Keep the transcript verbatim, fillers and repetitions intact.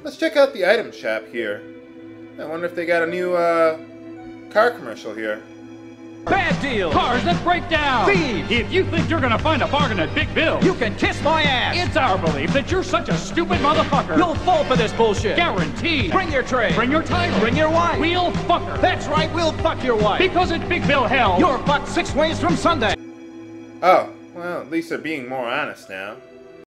Let's check out the item shop here. I wonder if they got a new uh, car commercial here. Bad deal! Cars that break down! Thieves! If you think you're gonna find a bargain at Big Bill, you can kiss my ass! It's our belief that you're such a stupid motherfucker. You'll fall for this bullshit! Guaranteed! Bring your tray! Bring your title! Bring your wife! We'll fuck her! That's right, we'll fuck your wife! Because at Big Bill hell, you're fucked six ways from Sunday! Oh, well, at least they're being more honest now.